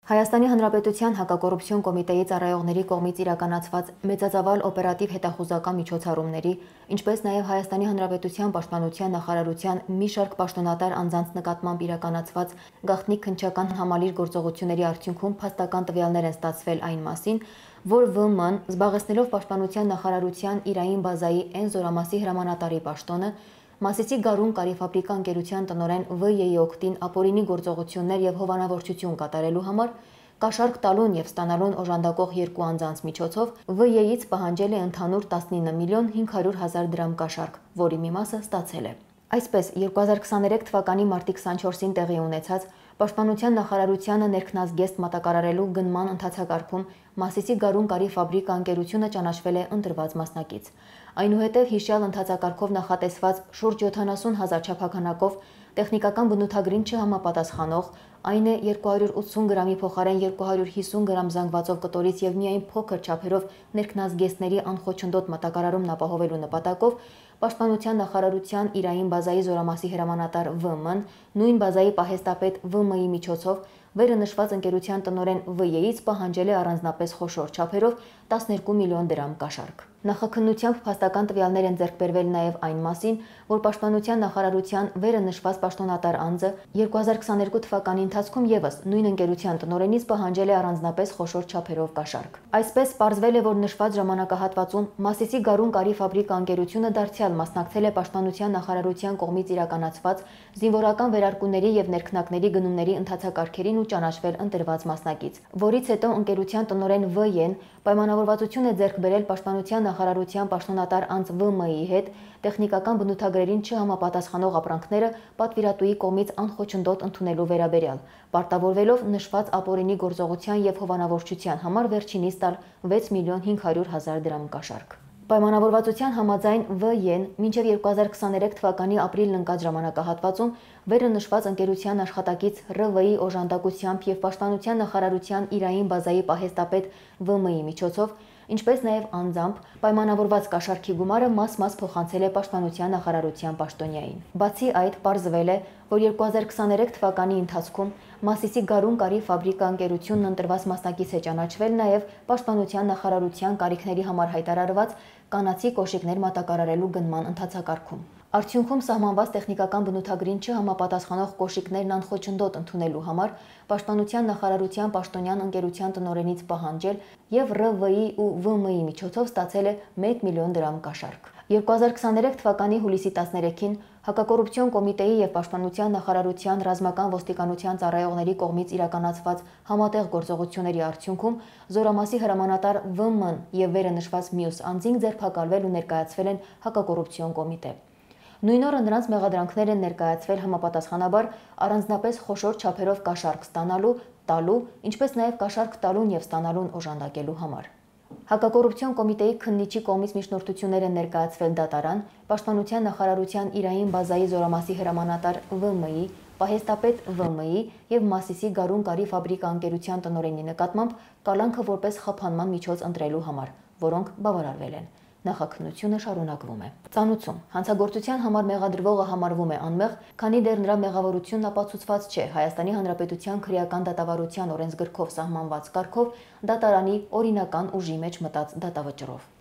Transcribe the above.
Հայաստանի Հանրապետության հակակոռուպցիոն կոմիտեի ծառայողների կողմից իրականացված մեծածավալ օպերատիվ հետախուզական միջոցառումների, ինչպես նաև Հայաստանի Հանրապետության Պաշտպանության նախարարության մի շարք պաշտոնատար անձանց նկատմամբ իրականացված գաղտնիք քննչական համալիր գործողությունների արդյունքում փաստական տվյալներ են ստացվել այն մասին, որ ՎՄ-ն զբաղեցնելով Պաշտպանության նախարարության Իրային բազայի N զորամասի հրամանատարի պաշտոնը, Մասիսի գարուն կարիֆաբրիկա ընկերության տնօրեն ՎԵ-ի օգտին ապօրինի գործողություններ եւ հովանավորչություն կատարելու համար կաշառք տալուն եւ ստանալուն օժանդակող երկու անձանց միջոցով ՎԵ-ից պահանջել է ընդհանուր 19 միլիոն 500 հազար դրամ կաշառք, որի մի մասը ստացել է։ Այսպես 2023 թվականի մարտի 24-ին տեղի ունեցած Պաշտպանության նախարարությանը ներքնազգեստ մատակարարելու գնման ընթացակարգում Մասիսի գարուն կարիֆաբրիկա ընկերությունը ճանաչվել է ընտրված մասնակից։ Այնուհետև հիշյալ ընթացակարգով նախատեսված շուրջ 70 հազար չափականակով տեխնիկական բնութագրին չհամապատասխանող, այն է 280 գրամի փոխարեն 250 գրամ զանգվածով կտորից եւ միայն փոքր չափերով ներքնազգեստների անխոչնդոտ մատակարարումն ապահովելու նպատակով Պաշտպանության նախարարության Իրային բազայի զորամասի հրամանատար ՎՄ-ն նույն բազայի պահեստապետ ՎՄ-ի միջոցով վերը նշված ընկերության տնօրեն ՎԵ-ից պահանջել է առանձնապես խոշոր չափերով 12 միլիոն դրամ կաշառք։ Նախաքննությամբ փաստական տվյալներ են ձեռք բերվել նաև այն մասին, որ Պաշտպանության նախարարության վերը նշված պաշտոնատար անձը 2022 թվականի ընթացքում եւս նույն ընկերության տնօրենից պահանջել է առանձնապես խոշոր չափերով կաշառք։ Այսպես պարզվել է, որ նշված ժամանակահատվածում Մասիսի գարուն կարիֆաբրիկա ընկերությունը դարձյալ մասնակցել է Պաշտպանության նախարարության կողմից իրականացված զինվորական վերարկուների եւ ներքնակների գնումների ընթացակարգերին ու ճանաչվել ընտրված մասնակից, որից հետո ընկերության տնօրեն ՎԵ-ն պայմանավորվածություն է ձեռք բերել Պաշտպանության նախարարության պաշտոնատար անձ ՎՄ-ի հետ տեխնիկական բնութագրերին չհամապատասխանող ապրանքները պատվիրատուի կողմից անխոչնդոտ ընդունելու վերաբերյալ, պարտավորվելով նշված ապօրինի գործողության եւ հովանավորչության համար վերջինիս տալ 6 միլիոն 500 հազար դրամ կաշառք։ Պայմանավորվածության համաձայն ՎԵ-ն մինչև 2023 թվականի ապրիլն ընկած ժամանակահատվածում վերը նշված ընկերության աշխատակից ՌՎ-ի օժանդակությամբ եւ Պաշտպանության նախարարության Իրային բազայի պահեստապետ ՎՄ-ի միջոցով, ինչպես նաև անձամբ պայմանավորված կաշառքի գումարը մաս-մաս փոխանցել է Պաշտպանության նախարարության պաշտոնյային։ Բացի այդ, պարզվել է, որ 2023 թվականի ընթացքում Մասիսի գարուն կարիֆաբրիկա ընկերությունն ընտրված մասնակից է ճանաչվել նաև Պաշտպանության նախարարության կարիքների համար հայտարարված կանացի կոշիկներ մատակարարելու գնման ընթացակարգում։ Արդյունքում սահմանված տեխնիկական բնութագրին չհամապատասխանող կոշիկներն անխոչնդոտ ընդունելու համար Պաշտպանության նախարարության պաշտոնյան ընկերության տնօրենից պահանջել եւ ՌՎ-ի ու ՎՄ-ի միջոցով ստացել է 1 միլիոն դրամ կաշառք։ 2023 թվականի հուլիսի 13-ին Հակակոռուպցիոն կոմիտեի եւ Պաշտպանության նախարարության ռազմական ոստիկանության ծառայողների կողմից իրականացված համատեղ գործողությունների արդյունքում զորամասի հրամանատար ՎՄ-ն եւ վերը նշված մյուս անձինք ձերբակալվել ու ներկայացվել են Հակակոռուպցիոն կոմիտե։ Նույն օրը նրանց մեղադրանքներ են ներկայացվել համապատասխանաբար առանձնապես խոշոր չափերով կաշառք ստանալու, տալու, ինչպես նաև կաշառք տալուն եւ ստանալուն օժանդակելու համար։ Հակակոռուպցիոն կոմիտեի քննիչի կողմից միջնորդություններ են ներկայացվել դատարան, Պաշտպանության նախարարության Իրային բազայի զորամասի հրամանատար ՎՄ-ի, պահեստապետ ՎՄ-ի եւ Մասիսի գարուն կարիֆաբրիկա ընկերության տնօրենի նկատմամբ կալանքը որպես խափանման միջոց ընտրելու համար, որոնք բավարարվել են։ Նախաքննությունը շարունակվում է։ Ծանուցում հանցագործության համար մեղադրվողը համարվում է անմեղ, քանի դեռ նրա մեղավորությունն ապացուցված չէ Հայաստանի Հանրապետության քրեական դատավարության օրենսգրքով սահմանված կարգով դատարանի օրինական ուժի մեջ մտած դատավճռով։